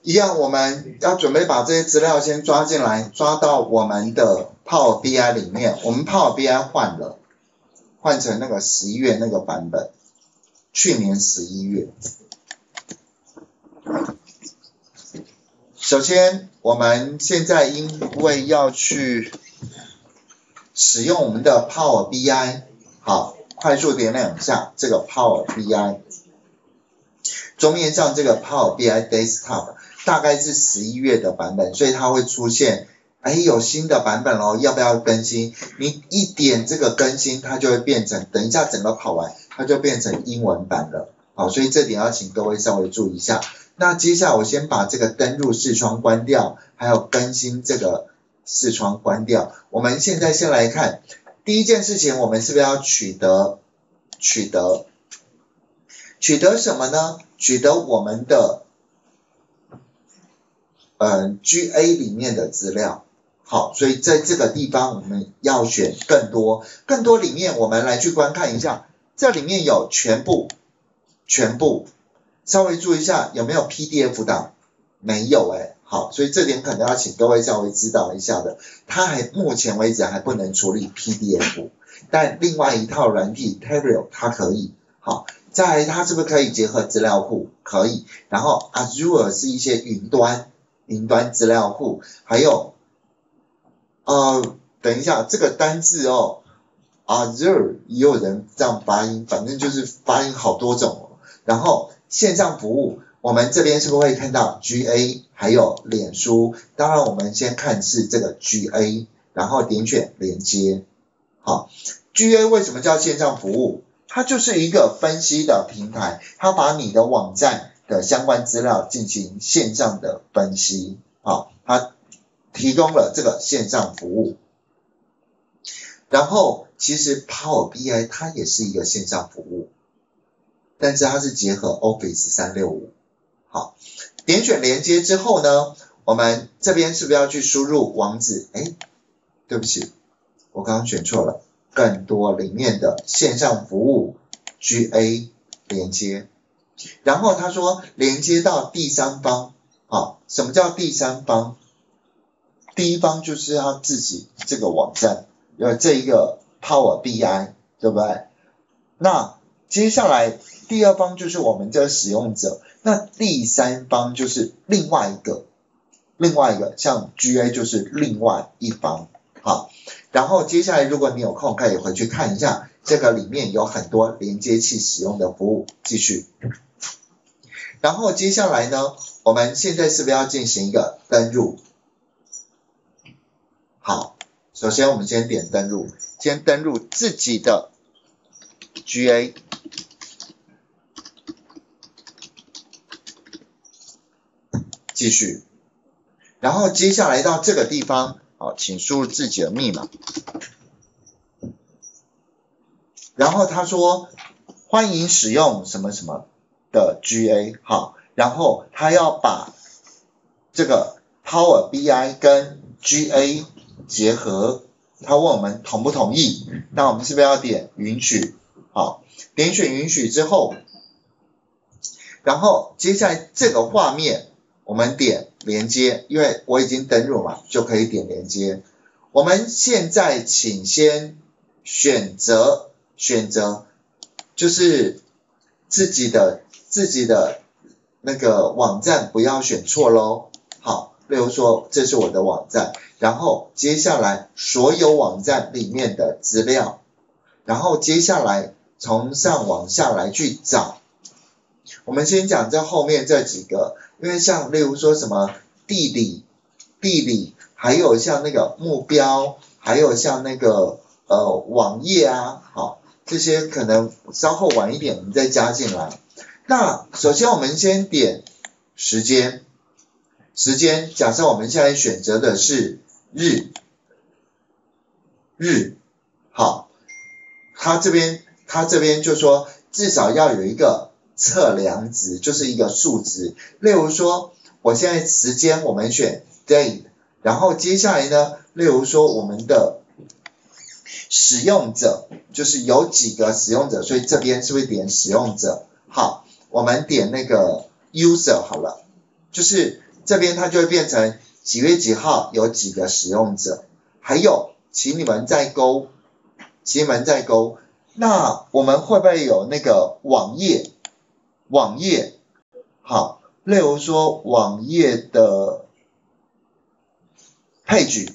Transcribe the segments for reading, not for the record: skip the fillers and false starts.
一样，我们要准备把这些资料先抓进来，抓到我们的 Power BI 里面。我们 Power BI 换成那个11月那个版本，去年11月。首先，我们现在因为要去使用我们的 Power BI， 好，快速点两下这个 Power BI。桌面上这个 Power BI Desktop 大概是11月的版本，所以它会出现，有新的版本咯，要不要更新？你一点这个更新，它就会变成，等一下整个跑完，它就变成英文版了。好，所以这点要请各位稍微注意一下。那接下来我先把这个登入视窗关掉，还有更新这个视窗关掉。我们现在先来看，第一件事情，我们是不是要取得什么呢？取得我们的GA 里面的资料。好，所以在这个地方我们要选更多里面我们来去观看一下，这里面有全部，稍微注意一下有没有 PDF 档，没有好，所以这点可能要请各位稍微知道一下的，它目前为止还不能处理 PDF， 但另外一套软体 Tableau 它可以。好，再来它是不是可以结合资料库？可以。然后 Azure 是一些云端资料库，还有等一下这个单字Azure 也有人这样发音，反正就是发音好多种然后线上服务，我们这边是不是会看到 GA 还有脸书？当然我们先看是这个 GA， 然后点选连接。好， GA 为什么叫线上服务？它就是一个分析的平台，它把你的网站的相关资料进行线上的分析。好，它提供了这个线上服务。然后其实 Power BI 它也是一个线上服务，但是它是结合 Office 365。好，点选连接之后呢，我们这边是不是要去输入网址？对不起，我刚刚选错了。更多里面的线上服务 GA 连接，然后他说连接到第三方。好，什么叫第三方？第一方就是他自己这个网站，有这一个 Power BI， 对不对？那接下来第二方就是我们这个使用者，那第三方就是另外一个，像 GA 就是另外一方。好，然后接下来如果你有空可以回去看一下，这个里面有很多连接器使用的服务。继续，然后接下来呢，我们现在是不是要进行一个登入？好，首先我们先点登入，先登入自己的 GA。继续，然后接下来到这个地方，好，请输入自己的密码。然后他说欢迎使用什么什么的 GA， 好，然后他要把这个 Power BI 跟 GA 结合，他问我们同不同意，那我们是不是要点允许？好，点选允许之后，然后接下来这个画面我们点连接，因为我已经登入嘛，就可以点连接。我们现在请先选择就是自己的那个网站不要选错咯。好，例如说这是我的网站，然后接下来所有网站里面的资料，然后接下来从上往下来去找。我们先讲这后面这几个，因为像例如说什么地理，还有像那个目标，还有像那个网页啊，好，这些可能稍后晚一点我们再加进来。那首先我们先点时间，假设我们现在选择的是日，好，他这边就说至少要有一个测量值，就是一个数值。例如说我现在时间我们选 date， 然后接下来呢，例如说我们的使用者就是有几个使用者，所以这边是不是点使用者？好，我们点那个 user 好了，就是这边它就会变成几月几号有几个使用者，还有请你们再勾，那我们会不会有那个网页，好，例如说网页的page，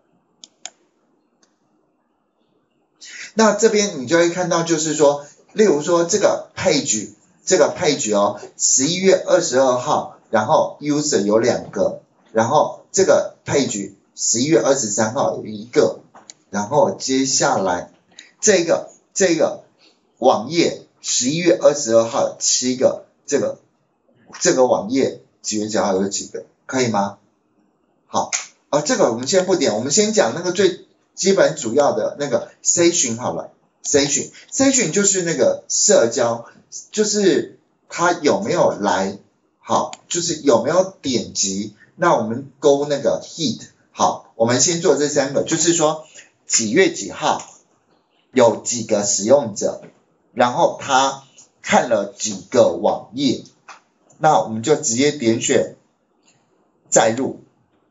那这边你就会看到就是说，例如说这个 page 哦，11月22号，然后 user 有2个，然后这个 page 11月23号有1个，然后接下来这个网页11月22号有7个，这个网页几月几号有几个，可以吗？好，这个我们先不点，我们先讲那个最基本主要的那个 session 好了 ，session 就是那个社交，就是他有没有来，好，就是有没有点击，那我们勾那个 hit， 好，我们先做这3个，就是说几月几号有几个使用者，然后他看了几个网页，那我们就直接点选载入。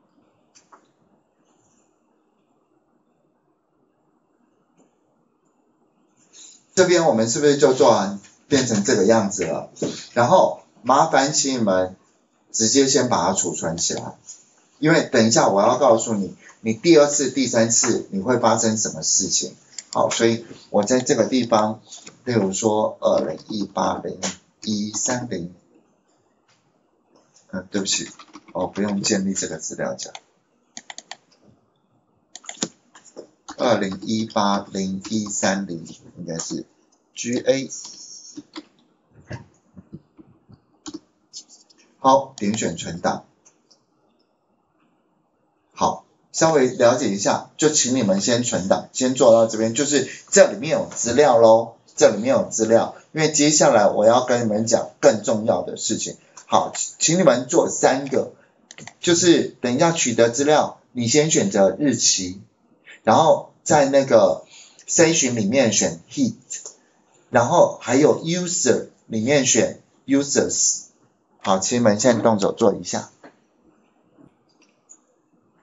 这边我们是不是就做完变成这个样子了？然后麻烦请你们直接先把它储存起来，因为等一下我要告诉你，你第2次、第3次你会发生什么事情。好，所以我在这个地方，例如说20180130，对不起，不用建立这个资料夹。20180130应该是 GA， 好，点选存档。好，稍微了解一下，就请你们先存档，先做到这边，就是这里面有资料咯，因为接下来我要跟你们讲更重要的事情。好，请你们做3个，就是等一下取得资料，你先选择日期，然后在那个 session 里面选 hit， 然后还有 user 里面选 users。好，请你们现在动手做一下。